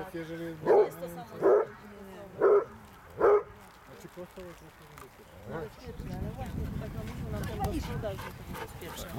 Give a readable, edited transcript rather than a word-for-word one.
Tak. jeżeli jest To jest to samo. Znaczy kosztowo jest Bezpieczne, ale właśnie tak mówił nam ten gospodarz, że to niebezpieczne.